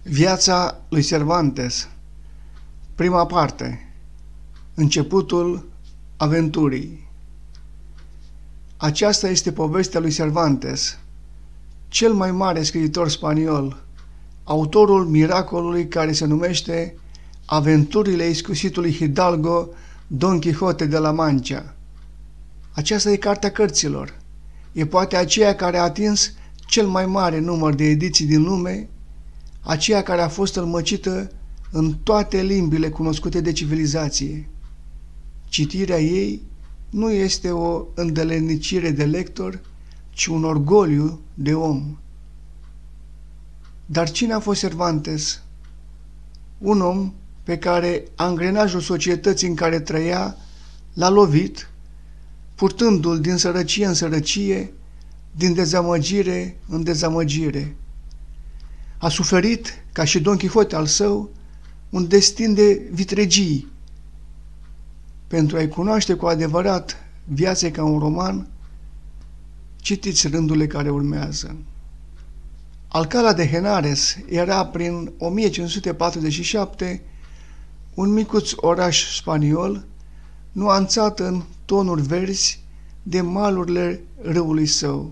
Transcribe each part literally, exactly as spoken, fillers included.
Viața lui Cervantes. Prima parte. Începutul aventurii. Aceasta este povestea lui Cervantes, cel mai mare scriitor spaniol, autorul miracolului care se numește Aventurile iscusitului Hidalgo Don Quixote de la Mancha. Aceasta e cartea cărților. E poate aceea care a atins cel mai mare număr de ediții din lume, aceea care a fost înmăcită în toate limbile cunoscute de civilizație. Citirea ei nu este o îndelenicire de lector, ci un orgoliu de om. Dar cine a fost Cervantes? Un om pe care angrenajul societății în care trăia l-a lovit, purtându-l din sărăcie în sărăcie, din dezamăgire în dezamăgire. A suferit, ca și Don Quixote al său, un destin de vitregii. Pentru a-i cunoaște cu adevărat viața ca un roman, citiți rândurile care urmează. Alcalá de Henares era prin o mie cinci sute patruzeci și șapte un micuț oraș spaniol, nuanțat în tonuri verzi de malurile râului său.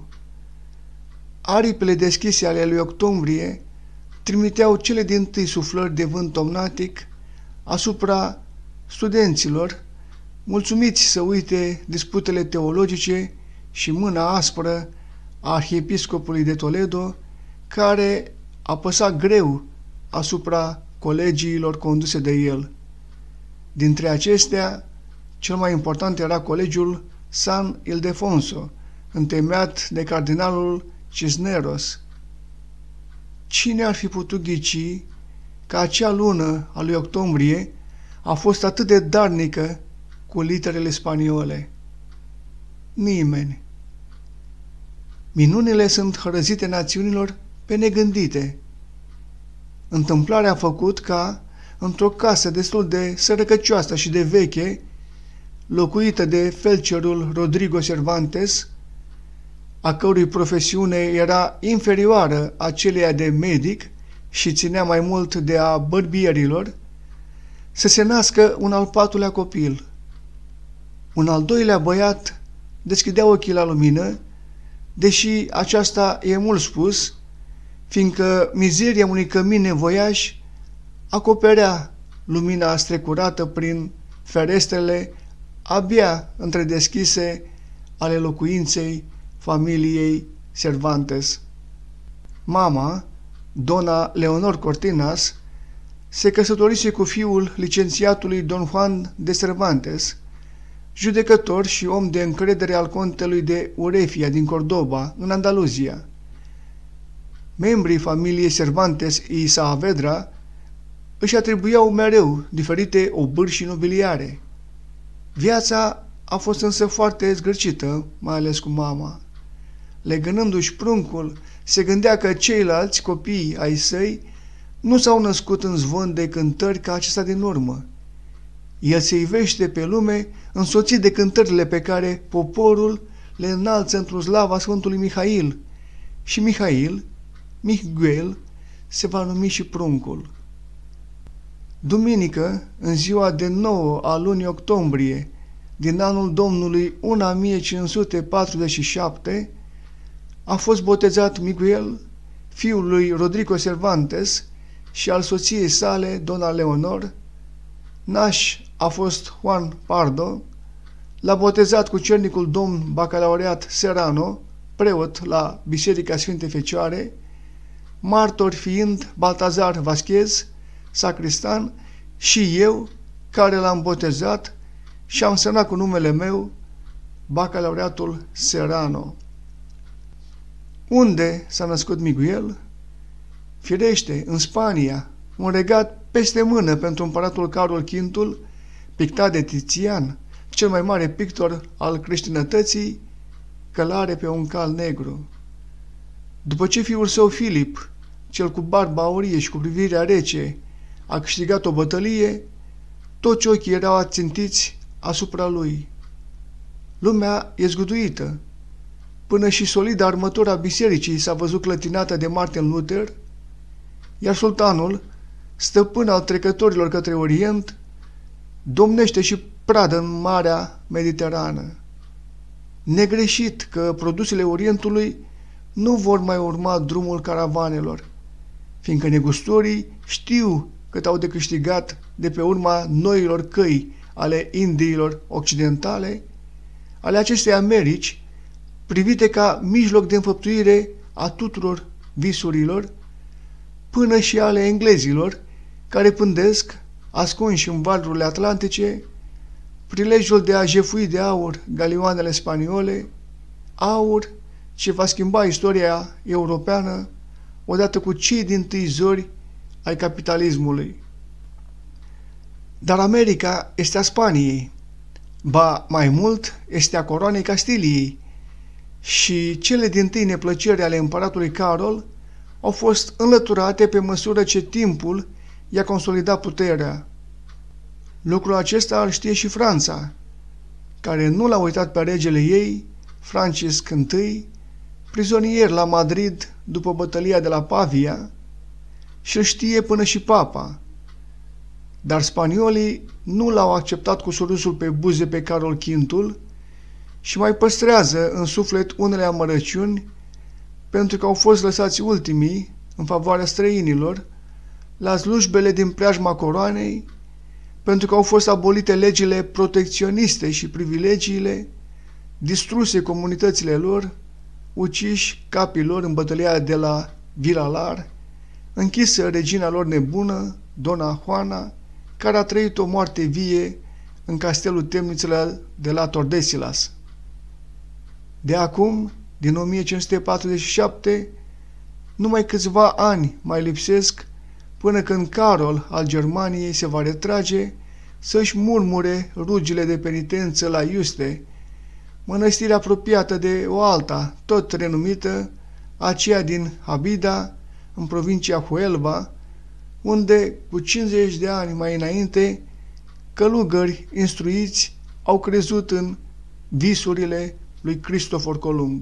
Aripile deschise ale lui octombrie trimiteau cele dintâi suflări de vânt tomnatic asupra studenților, mulțumiți să uite disputele teologice și mâna aspră a arhiepiscopului de Toledo, care apăsa greu asupra colegiilor conduse de el. Dintre acestea, cel mai important era colegiul San Ildefonso, întemeiat de cardinalul Cisneros. Cine ar fi putut ghici că acea lună a lui octombrie a fost atât de darnică cu literele spaniole? Nimeni. Minunile sunt hărăzite națiunilor pe negândite. Întâmplarea a făcut ca, într-o casă destul de sărăcăcioasă și de veche, locuită de felcerul Rodrigo Cervantes, a cărui profesiune era inferioară aceleia de medic și ținea mai mult de a bărbierilor, să se nască un al patrulea copil. Un al doilea băiat deschidea ochii la lumină, deși aceasta e mult spus, fiindcă mizeria unui cămin nevoiaș acoperea lumina strecurată prin ferestrele abia întredeschise ale locuinței familiei Cervantes. Mama, dona Leonor Cortinas, se căsătorise cu fiul licențiatului Don Juan de Cervantes, judecător și om de încredere al contelui de Urefia din Cordoba, în Andaluzia. Membrii familiei Cervantes y Saavedra își atribuiau mereu diferite obârși nobiliare. Viața a fost însă foarte zgârcită, mai ales cu mama. Legănându-și pruncul, se gândea că ceilalți copii ai săi nu s-au născut în zvon de cântări ca acesta din urmă. El se ivește pe lume însoțit de cântările pe care poporul le înalță într-o slava Sfântului Mihail, și Mihail, Miguel, se va numi și pruncul. Duminică, în ziua de nouă a lunii octombrie, din anul Domnului o mie cinci sute patruzeci și șapte, a fost botezat Miguel, fiul lui Rodrigo Cervantes și al soției sale, dona Leonor. Naș a fost Juan Pardo, l-a botezat cu cernicul domn bacalaureat Serrano, preot la Biserica Sfinte Fecioare, martor fiind Baltazar Vasquez, sacristan, și eu, care l-am botezat și am semnat cu numele meu bacalaureatul Serrano. Unde s-a născut Miguel? Firește, în Spania, un regat peste mână pentru împăratul Carol cinci, pictat de Tizian, cel mai mare pictor al creștinătății, călare pe un cal negru. După ce fiul său Filip, cel cu barba aurie și cu privirea rece, a câștigat o bătălie, toți ochii erau ațintiți asupra lui. Lumea e zguduită. Până și solida armătura bisericii s-a văzut clătinată de Martin Luther, iar sultanul, stăpân al trecătorilor către Orient, domnește și pradă în Marea Mediterană. Negreșit că produsele Orientului nu vor mai urma drumul caravanelor, fiindcă negustorii știu cât au de câștigat de pe urma noilor căi ale Indiilor occidentale, ale acestei Americi, privite ca mijloc de înfăptuire a tuturor visurilor, până și ale englezilor, care pândesc, ascunși în valurile atlantice, prilejul de a jefui de aur galioanele spaniole, aur ce va schimba istoria europeană odată cu cei dintâi zori ai capitalismului. Dar America este a Spaniei, ba mai mult este a coroanei Castiliei, și cele dintâi neplăceri ale împăratului Carol au fost înlăturate pe măsură ce timpul i-a consolidat puterea. Lucrul acesta îl știe și Franța, care nu l-a uitat pe regele ei, Francisc I, prizonier la Madrid după bătălia de la Pavia, și îl știe până și papa. Dar spaniolii nu l-au acceptat cu surâsul pe buze pe Carol Quintul și mai păstrează în suflet unele amărăciuni pentru că au fost lăsați ultimii în favoarea străinilor la slujbele din preajma coroanei, pentru că au fost abolite legile protecționiste și privilegiile, distruse comunitățile lor, uciși capii lor în bătălia de la Villalar, închisă regina lor nebună, Dona Juana, care a trăit o moarte vie în castelul temnițelor de la Tordesillas. De acum, din o mie cinci sute patruzeci și șapte, numai câțiva ani mai lipsesc până când Carol al Germaniei se va retrage să-și murmure rugile de penitență la Iuste, mănăstire apropiată de o alta, tot renumită, aceea din Habida, în provincia Huelva, unde, cu cincizeci de ani mai înainte, călugări instruiți au crezut în visurile lui Cristofor Columb.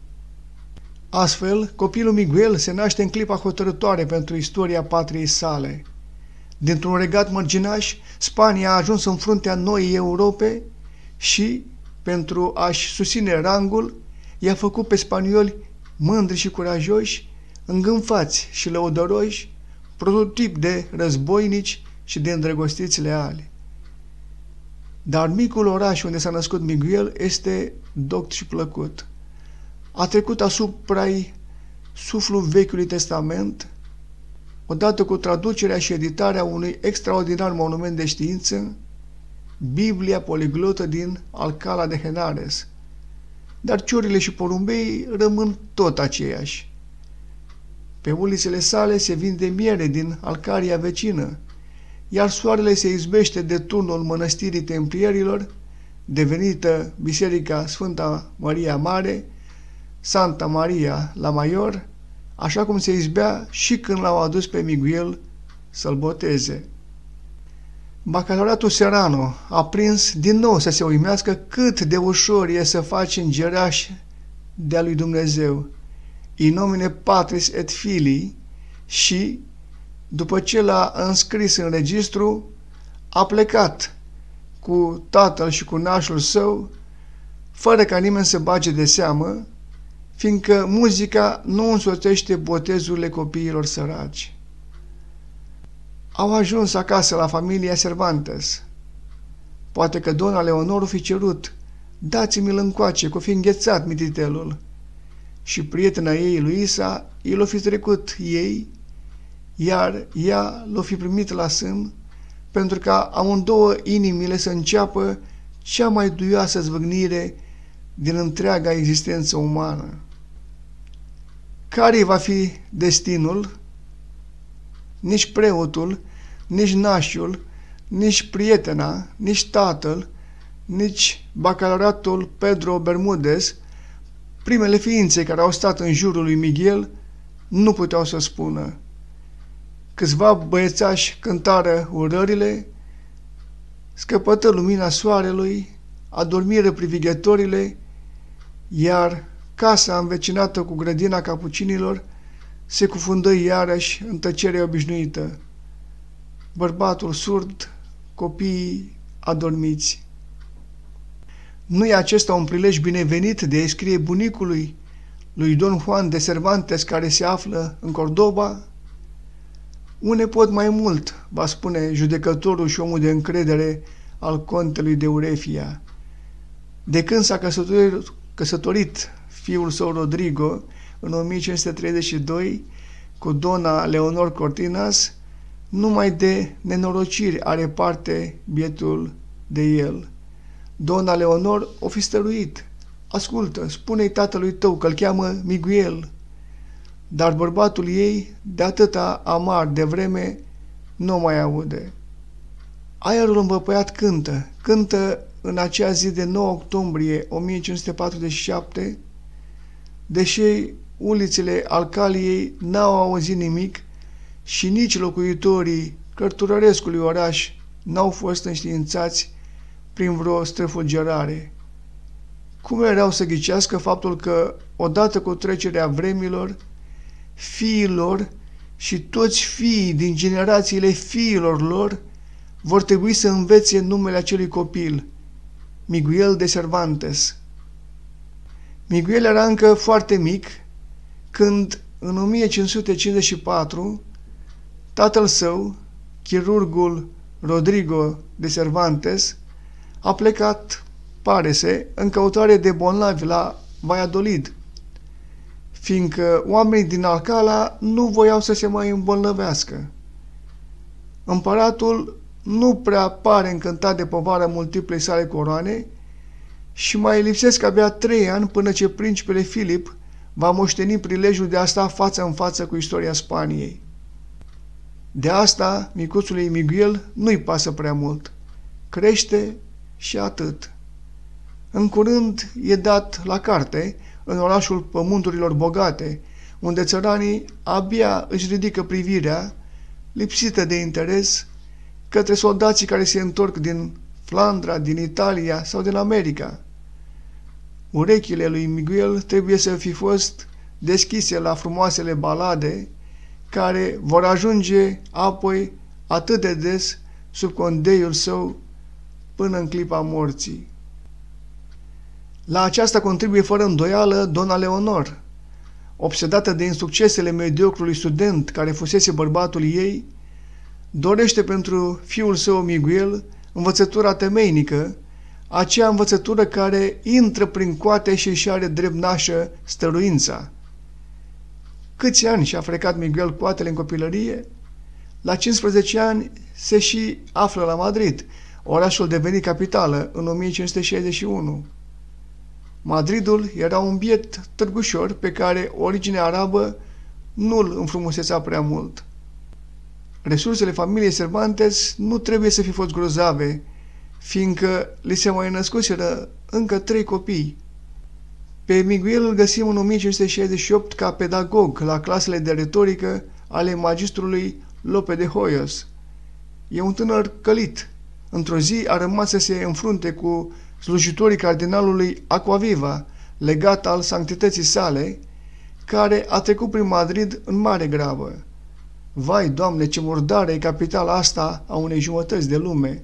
Astfel, copilul Miguel se naște în clipa hotărătoare pentru istoria patriei sale. Dintr-un regat mărginaș, Spania a ajuns în fruntea noii Europe și, pentru a-și susține rangul, i-a făcut pe spanioli mândri și curajoși, îngânfați și lăudăroși, prototip de războinici și de îndrăgostiți leali. Dar micul oraș unde s-a născut Miguel este doct și plăcut. A trecut asupra-i suflul Vechiului Testament, odată cu traducerea și editarea unui extraordinar monument de știință, Biblia poliglotă din Alcalá de Henares, dar ciorile și porumbei rămân tot aceiași. Pe ulițele sale se vinde miere din Alcaria vecină, iar soarele se izbește de turnul mănăstirii templierilor, devenită Biserica Sfânta Maria Mare, Santa Maria la Maior, așa cum se izbea și când l-au adus pe Miguel să-l boteze. Bacalaureatul Serrano a prins din nou să se uimească cât de ușor e să faci îngeraș de-a lui Dumnezeu, in nomine Patris et Filii, și, după ce l-a înscris în registru, a plecat cu tatăl și cu nașul său, fără ca nimeni să bage de seamă, fiindcă muzica nu însoțește botezurile copiilor săraci. Au ajuns acasă la familia Cervantes. Poate că dona Leonor o fi cerut, dați-mi-l încoace, că o fi înghețat mititelul. Și prietena ei, Luisa, i l-o fi trecut ei, iar ea l-o fi primit la sân, pentru ca amândouă inimile să înceapă cea mai duioasă zvâgnire din întreaga existență umană. Care va fi destinul? Nici preotul, nici nașul, nici prietena, nici tatăl, nici bacalaureatul Pedro Bermudez, primele ființe care au stat în jurul lui Miguel, nu puteau să spună. Câțiva băiețași cântară urările, scăpătă lumina soarelui, adormiră privighetorile, iar casa învecinată cu grădina capucinilor se cufundă iarăși în tăcerea obișnuită. Bărbatul surd, copiii adormiți. Nu e acesta un prilej binevenit de a-i scrie bunicului, lui Don Juan de Cervantes, care se află în Cordoba? Une pot mai mult, va spune judecătorul și omul de încredere al contelui de Urefia. De când s-a căsătorit, căsătorit fiul său Rodrigo în o mie cinci sute treizeci și doi cu dona Leonor Cortinas, numai de nenorociri are parte bietul de el. Dona Leonor o fi stăruit. Ascultă, spune-i tatălui tău că-l cheamă Miguel. Dar bărbatul ei, de atâta amar de vreme, nu mai aude. Aerul învăpăiat cântă, cântă în acea zi de nouă octombrie o mie cinci sute patruzeci și șapte, deși ulițele Alcaliei n-au auzit nimic și nici locuitorii cărturărescului oraș n-au fost înștiințați prin vreo străfulgerare. Cum erau să ghicească faptul că, odată cu trecerea vremilor, fiilor și toți fiii din generațiile fiilor lor vor trebui să învețe numele acelui copil, Miguel de Cervantes. Miguel era încă foarte mic când, în o mie cinci sute cincizeci și patru, tatăl său, chirurgul Rodrigo de Cervantes, a plecat, pare-se, în căutare de bolnavi la Valladolid, fiindcă oamenii din Alcala nu voiau să se mai îmbolnăvească. Împăratul nu prea pare încântat de povara multiplei sale coroane și mai lipsesc abia trei ani până ce principele Filip va moșteni prilejul de a sta față în față cu istoria Spaniei. De asta, micuțului Miguel nu-i pasă prea mult. Crește și atât. În curând e dat la carte în orașul pământurilor bogate, unde țăranii abia își ridică privirea, lipsită de interes, către soldații care se întorc din Flandra, din Italia sau din America. Urechile lui Miguel trebuie să fi fost deschise la frumoasele balade, care vor ajunge apoi atât de des sub condeiul său până în clipa morții. La aceasta contribuie fără îndoială dona Leonor. Obsedată de insuccesele mediocrului student care fusese bărbatul ei, dorește pentru fiul său Miguel învățătura temeinică, acea învățătură care intră prin coate și își are drept nașă stăruința. Câți ani și-a frecat Miguel coatele în copilărie? La cincisprezece ani se și află la Madrid, orașul devenit capitală în o mie cinci sute șaizeci și unu. Madridul era un biet târgușor pe care originea arabă nu-l înfrumusețea prea mult. Resursele familiei Cervantes nu trebuie să fi fost grozave, fiindcă li se mai născuseră încă trei copii. Pe Miguel îl găsim în o mie cinci sute șaizeci și opt ca pedagog la clasele de retorică ale magistrului Lope de Hoyos. E un tânăr călit. Într-o zi a rămas să se înfrunte cu slujitorii cardinalului Aquaviva, legat al sanctității sale, care a trecut prin Madrid în mare grabă. Vai, Doamne, ce murdare e capitala asta a unei jumătăți de lume!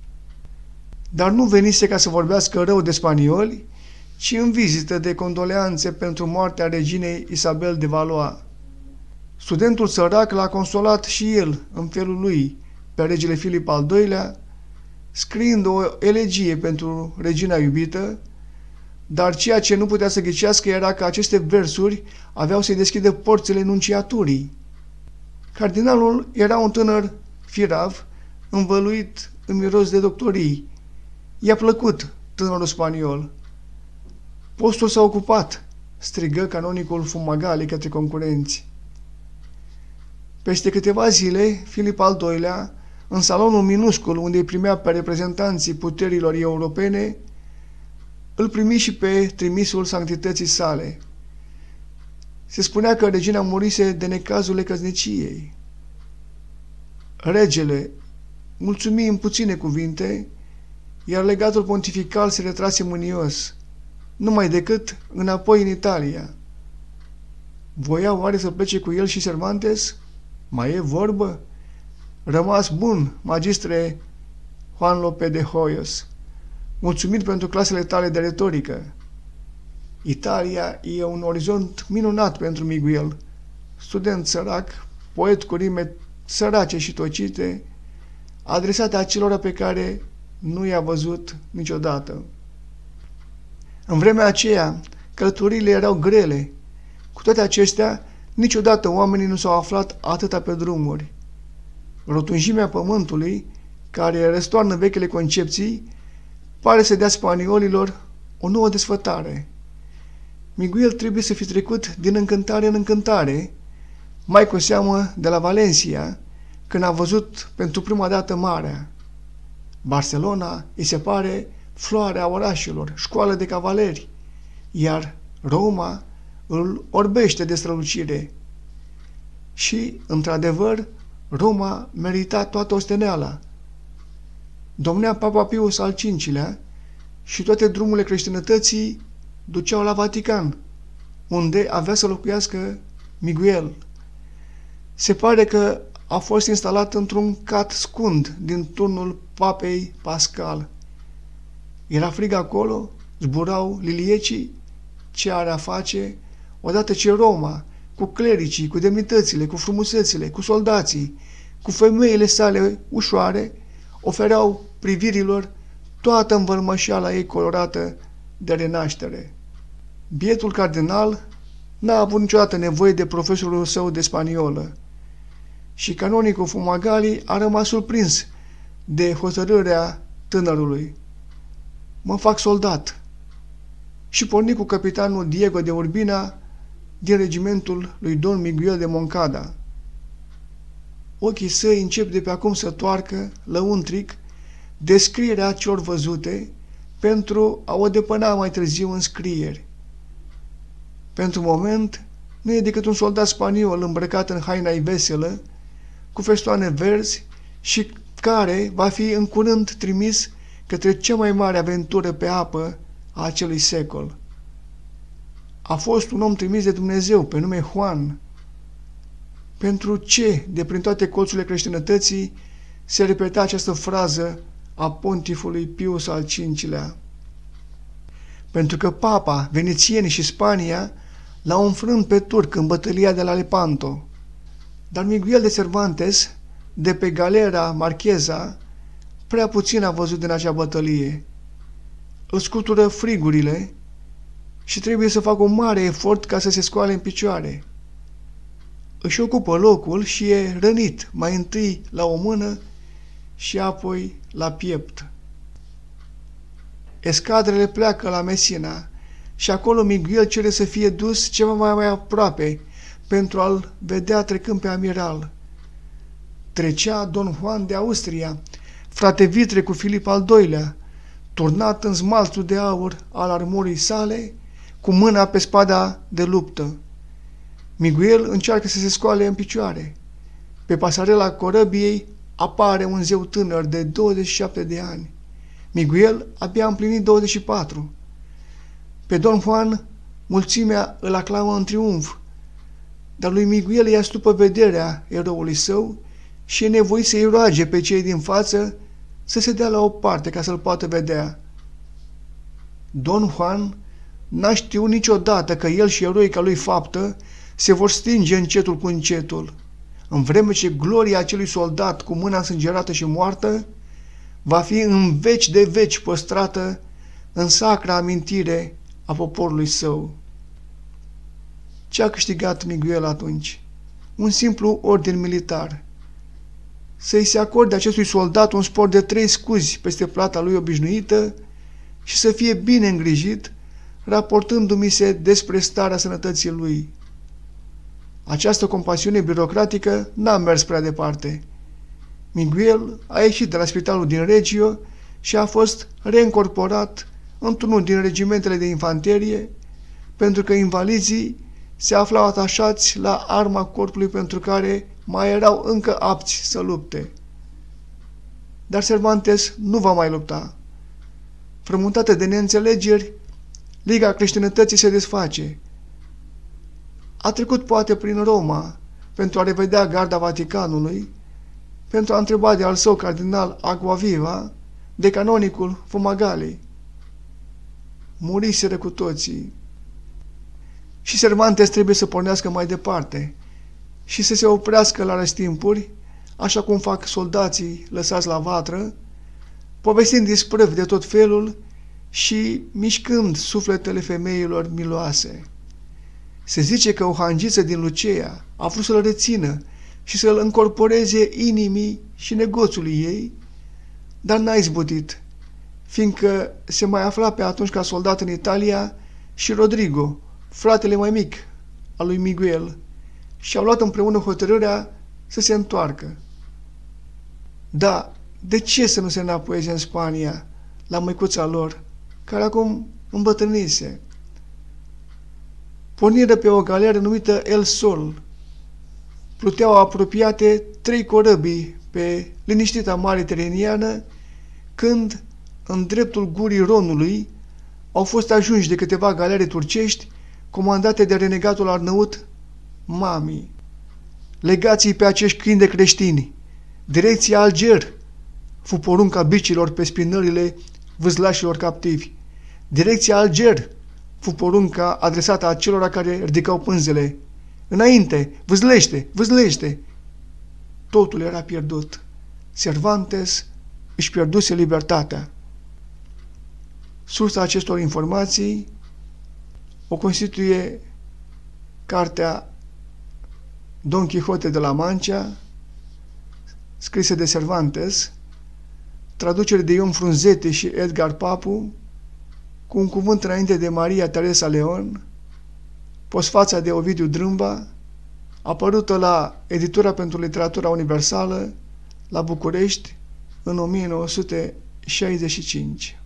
Dar nu venise ca să vorbească rău de spanioli, ci în vizită de condoleanțe pentru moartea reginei Isabel de Valois. Studentul sărac l-a consolat și el, în felul lui, pe regele Filip al doilea, scriind o elegie pentru regina iubită, dar ceea ce nu putea să ghicească era că aceste versuri aveau să-i deschidă porțile nunciaturii. Cardinalul era un tânăr firav, învăluit în miros de doctorii. I-a plăcut tânărul spaniol. Postul s-a ocupat, strigă canonicul Fumagalli către concurenți. Peste câteva zile, Filip al doilea, în salonul minuscul unde îi primea pe reprezentanții puterilor europene, îl primi și pe trimisul sanctității sale. Se spunea că regina murise de necazurile căsniciei. Regele mulțumi în puține cuvinte, iar legatul pontifical se retrase mânios, numai decât înapoi în Italia. Voia oare să plece cu el și Cervantes? Mai e vorbă? Rămas bun, magistre Juan Lope de Hoyos. Mulțumit pentru clasele tale de retorică. Italia e un orizont minunat pentru Miguel, student sărac, poet cu rime sărace și tocite, adresate acelora pe care nu i-a văzut niciodată. În vremea aceea, călătoriile erau grele. Cu toate acestea, niciodată oamenii nu s-au aflat atâta pe drumuri. Rotunjimea pământului, care răstoarnă vechile concepții, pare să dea spaniolilor o nouă desfătare. Miguel trebuie să fi trecut din încântare în încântare, mai cu seamă de la Valencia, când a văzut pentru prima dată marea. Barcelona îi se pare floarea orașelor, școală de cavaleri, iar Roma îl orbește de strălucire. Și, într-adevăr, Roma merita toată osteneala. Domnea Papa Pius al cincilea și toate drumurile creștinătății duceau la Vatican, unde avea să locuiască Miguel. Se pare că a fost instalat într-un cat scund din turnul papei Pascal. Era frig acolo, zburau liliecii, ce are a face, odată ce Roma, cu clericii, cu demnitățile, cu frumusețile, cu soldații, cu femeile sale ușoare, ofereau privirilor toată învălmășeala ei colorată de renaștere. Bietul cardinal n-a avut niciodată nevoie de profesorul său de spaniolă și canonicul Fumagalli a rămas surprins de hotărârea tânărului. Mă fac soldat și porni cu capitanul Diego de Urbina din regimentul lui Don Miguel de Moncada. Ochii săi încep de pe acum să toarcă, lăuntric, descrierea celor văzute pentru a o depăna mai târziu în scrieri. Pentru moment, nu e decât un soldat spaniol îmbrăcat în haina veselă, cu festoane verzi și care va fi în curând trimis către cea mai mare aventură pe apă a acelui secol. A fost un om trimis de Dumnezeu, pe nume Juan. Pentru ce, de prin toate colțurile creștinătății, se repeta această frază a pontifului Pius al cincilea? Pentru că papa, venețienii și Spania l-au înfrânt pe turc în bătălia de la Lepanto. Dar Miguel de Cervantes, de pe galera Marcheza, prea puțin a văzut din acea bătălie. Îl scutură frigurile și trebuie să facă un mare efort ca să se scoale în picioare. Își ocupă locul și e rănit mai întâi la o mână și apoi la piept. Escadrele pleacă la Messina și acolo Miguel cere să fie dus ceva mai, mai aproape pentru a-l vedea trecând pe amiral. Trecea Don Juan de Austria, frate vitre cu Filip al doilea, turnat în smalțul de aur al armorii sale, cu mâna pe spada de luptă. Miguel încearcă să se scoale în picioare. Pe pasarela corăbiei apare un zeu tânăr de douăzeci și șapte de ani. Miguel abia a împlinit douăzeci și patru. Pe Don Juan mulțimea îl aclamă în triumf, dar lui Miguel îi astupă vederea eroului său și e nevoit să-i roage pe cei din față să se dea la o parte ca să-l poată vedea. Don Juan n-a știut niciodată că el și eroica lui faptă se vor stinge încetul cu încetul, în vreme ce gloria acelui soldat cu mâna însângerată și moartă va fi în veci de veci păstrată în sacra amintire a poporului său. Ce a câștigat Miguel atunci? Un simplu ordin militar. Să-i se acorde acestui soldat un spor de trei scuzi peste plata lui obișnuită și să fie bine îngrijit, raportându-mi se despre starea sănătății lui. Această compasiune birocratică n-a mers prea departe. Miguel a ieșit de la spitalul din Reggio și a fost reîncorporat într-unul din regimentele de infanterie, pentru că invalizii se aflau atașați la arma corpului pentru care mai erau încă apți să lupte. Dar Cervantes nu va mai lupta. Frământată de neînțelegeri, Liga Creștinătății se desface. A trecut poate prin Roma pentru a revedea garda Vaticanului, pentru a întreba de al său cardinal Acquaviva de canonicul Fumagalli. Muriseră cu toții. Și Cervantes trebuie să pornească mai departe și să se oprească la răstimpuri, așa cum fac soldații lăsați la vatră, povestind isprăvi de tot felul și mișcând sufletele femeilor miloase. Se zice că o hangiță din Luceea a vrut să-l rețină și să-l încorporeze inimii și negoțului ei, dar n-a izbutit, fiindcă se mai afla pe atunci ca soldat în Italia și Rodrigo, fratele mai mic al lui Miguel, și au luat împreună hotărârea să se întoarcă. Da, de ce să nu se înapoieze în Spania, la măicuța lor, care acum îmbătrânise? Porniră pe o galeră numită El Sol. Pluteau apropiate trei corăbii pe liniștita mare Tireniană, când, în dreptul gurii Ronului, au fost ajunși de câteva galere turcești comandate de renegatul arnăut Mami. Legați-i pe acești câini de creștini. Direcția Alger, fu porunca bicilor pe spinările vâzlașilor captivi. Direcția Alger, fu porunca adresată acelora care ridicau pânzele. Înainte, vâzlește, vâzlește! Totul era pierdut. Cervantes își pierduse libertatea. Sursa acestor informații o constituie cartea Don Quixote de la Mancha, scrisă de Cervantes, traducere de Ion Frunzete și Edgar Papu, cu un cuvânt înainte de Maria Teresa Leon, postfața de Ovidiu Drâmba, apărută la Editura pentru Literatura Universală, la București, în o mie nouă sute șaizeci și cinci.